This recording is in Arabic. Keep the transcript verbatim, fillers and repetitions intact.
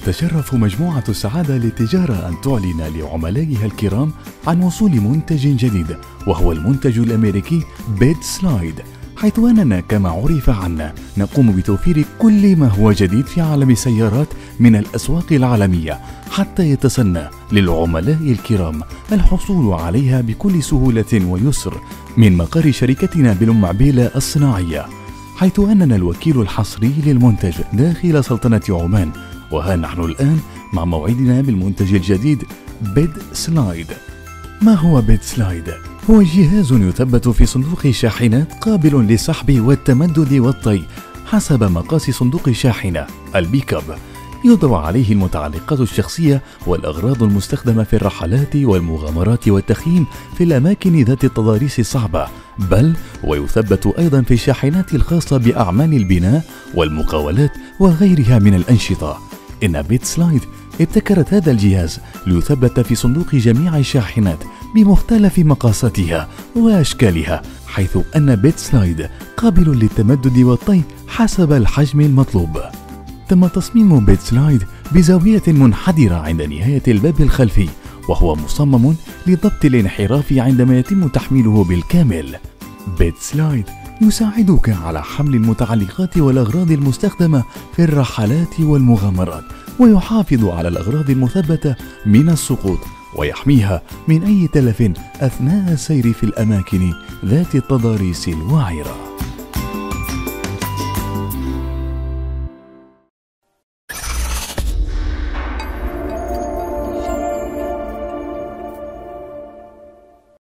تتشرف مجموعة السعادة للتجارة أن تعلن لعملائها الكرام عن وصول منتج جديد، وهو المنتج الأمريكي بيد سلايد، حيث أننا كما عرف عنا نقوم بتوفير كل ما هو جديد في عالم السيارات من الأسواق العالمية، حتى يتسنى للعملاء الكرام الحصول عليها بكل سهولة ويسر من مقر شركتنا بلوم معبيلة الصناعية، حيث أننا الوكيل الحصري للمنتج داخل سلطنة عمان. وها نحن الآن مع موعدنا بالمنتج الجديد بيد سلايد. ما هو بيد سلايد؟ هو جهاز يثبت في صندوق شاحنات قابل للسحب والتمدد والطي حسب مقاس صندوق الشاحنة البيك اب. يوضع عليه المتعلقات الشخصية والأغراض المستخدمة في الرحلات والمغامرات والتخييم في الأماكن ذات التضاريس الصعبة، بل ويثبت أيضا في الشاحنات الخاصة بأعمال البناء والمقاولات وغيرها من الأنشطة. إن بيد سلايد ابتكرت هذا الجهاز ليثبت في صندوق جميع الشاحنات بمختلف مقاساتها وأشكالها، حيث أن بيد سلايد قابل للتمدد والطي حسب الحجم المطلوب. تم تصميم بيد سلايد بزاوية منحدرة عند نهاية الباب الخلفي، وهو مصمم لضبط الانحراف عندما يتم تحميله بالكامل. بيد سلايد يساعدك على حمل المتعلقات والأغراض المستخدمة في الرحلات والمغامرات، ويحافظ على الأغراض المثبتة من السقوط، ويحميها من أي تلف أثناء السير في الأماكن ذات التضاريس الوعرة.